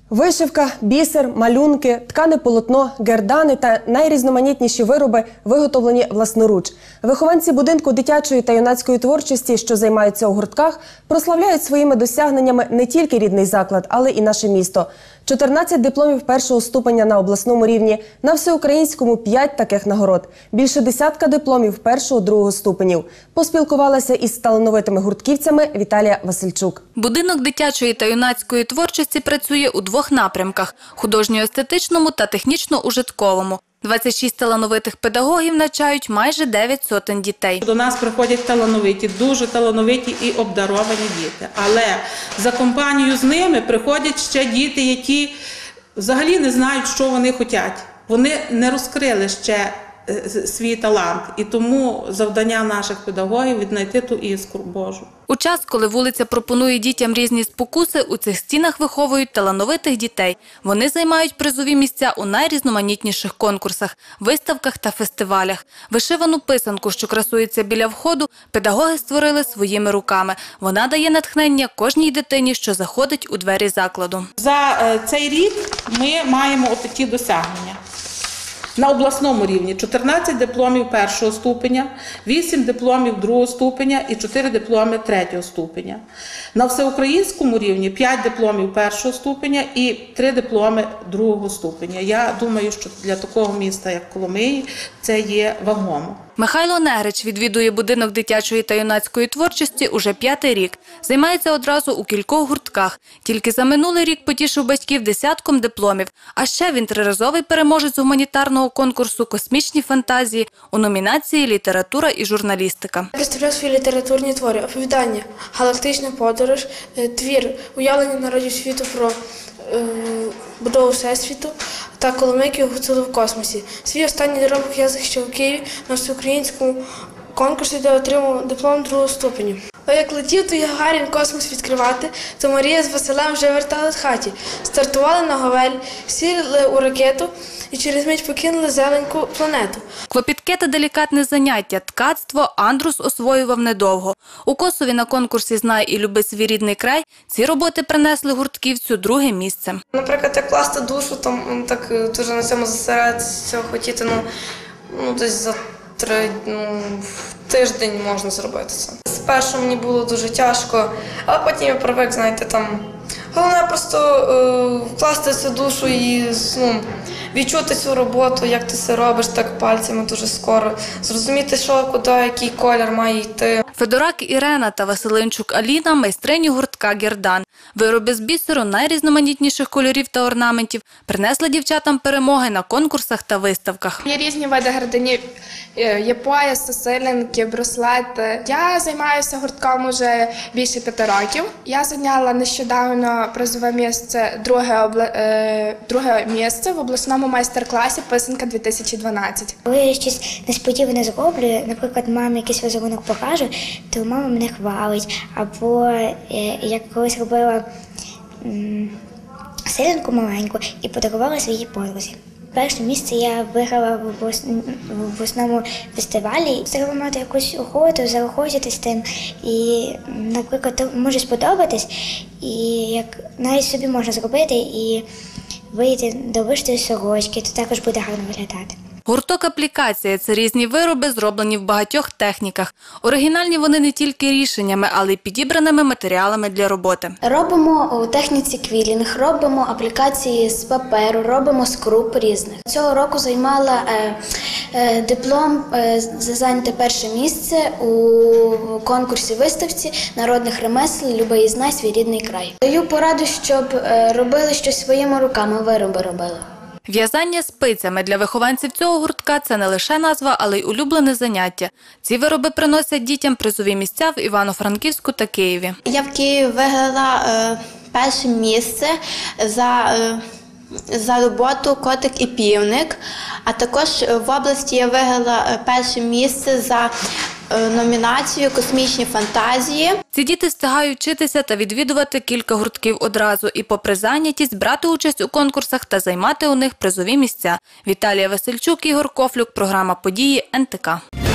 Вишивка, бісер, малюнки, ткане полотно, гердани та найрізноманітніші вироби виготовлені власноруч. Вихованці будинку дитячої та юнацької творчості, що займаються у гуртках, прославляють своїми досягненнями не тільки рідний заклад, але і наше місто. 14 дипломів першого ступеня на обласному рівні, на всеукраїнському 5 таких нагород. Більше десятка дипломів першого-другого ступенів. Поспілкувалася із талановитими гуртківцями Віталія Васильчук. Будинок дитячої та юнацької творчості працює у двох напрямках – художньо-естетичному та технічно-ужитковому. 26 талановитих педагогів навчають майже 9 сотень дітей. До нас приходять талановиті, дуже талановиті і обдаровані діти. Але за компанію з ними приходять ще діти, які взагалі не знають, що вони хочуть. Вони не розкрили ще свій талант. І тому завдання наших педагогів – віднайти ту іскру Божу. У час, коли вулиця пропонує дітям різні спокуси, у цих стінах виховують талановитих дітей. Вони займають призові місця у найрізноманітніших конкурсах, виставках та фестивалях. Вишивану писанку, що красується біля входу, педагоги створили своїми руками. Вона дає натхнення кожній дитині, що заходить у двері закладу. За цей рік ми маємо отакі досягнення. На обласному рівні 14 дипломів першого ступеня, 8 дипломів другого ступеня і 4 дипломи третього ступеня. На всеукраїнському рівні 5 дипломів першого ступеня і 3 дипломи другого ступеня. Я думаю, що для такого міста, як Коломиї, це є вагомо. Михайло Негрич відвідує будинок дитячої та юнацької творчості уже 5-й рік. Займається одразу у кількох гуртках. Тільки за минулий рік потішив батьків десятком дипломів. А ще він триразовий переможець гуманітарного конкурсу «Космічні фантазії» у номінації «Література і журналістика». Представляю свої літературні твори, оповідання, галактична подорож, твір, уявлення народів світу про будову Всесвіту та Коломийки гуцули в космосі. Свій останній доробок я захищав у Києві на всеукраїнському конкурсі, де отримав диплом другого ступеню. А як летів той Гагарін космос відкривати, то Марія з Василем вже вертали з хаті. Стартували на Говель, сіли у ракету і через мить покинули зеленьку планету. Клопітке та делікатне заняття – ткацтво Андрус освоював недовго. У Косові на конкурсі «Знай і люби свій рідний край» ці роботи принесли гуртківцю друге місце. Наприклад, як класти душу, там так дуже на цьому зосередитися, хотіти, десь за тиждень можна зробити це. Спершу мені було дуже тяжко, але потім я привик, знаєте, там. Головне просто вкласти цю душу і відчути цю роботу, як ти це робиш, так пальцями дуже скоро. Зрозуміти, що, куди, який колір має йти. Федорак Ірена та Василинчук Аліна – майстрині гуртка «Гердан». Вироби з бісеру найрізноманітніших кольорів та орнаментів принесли дівчатам перемоги на конкурсах та виставках. Є різні види герданів, є пояси, силинки, браслети. Я займаюся гуртком вже більше 5 років. Я зайняла нещодавно призове місце, друге місце в обласному майстер-класі «Писанка-2012». Коли я щось несподіване зроблю, наприклад, мамі якийсь візерунок покажу, то мама мене хвалить. Або я колись робила силинку маленьку і подарувала своїй подрузі. Перше місце я виграла в обласному фестивалі. Треба мати якусь охоту, заохотитись тим. І, наприклад, може сподобатись, і як навіть собі можна зробити і вийти до вишитої сорочки, то також буде гарно виглядати. Гурток «Аплікація» – це різні вироби, зроблені в багатьох техніках. Оригінальні вони не тільки рішеннями, але й підібраними матеріалами для роботи. Робимо у техніці квілінг, робимо аплікації з паперу, робимо з круп різних. Цього року займала диплом за зайняте перше місце у конкурсі виставці народних ремесел «Люби і знай свій рідний край». Даю пораду, щоб робили щось своїми руками, вироби робили. В'язання спицями для вихованців цього гуртка – це не лише назва, але й улюблене заняття. Ці вироби приносять дітям призові місця в Івано-Франківську та Києві. Я в Києві виграла перше місце за роботу «Котик і півник», а також в області я виграла перше місце за номінацію «Космічні фантазії». Ці діти встигають вчитися та відвідувати кілька гуртків одразу і попри зайнятість брати участь у конкурсах та займати у них призові місця. Віталія Васильчук, Ігор Кофлюк, програма «Події» НТК.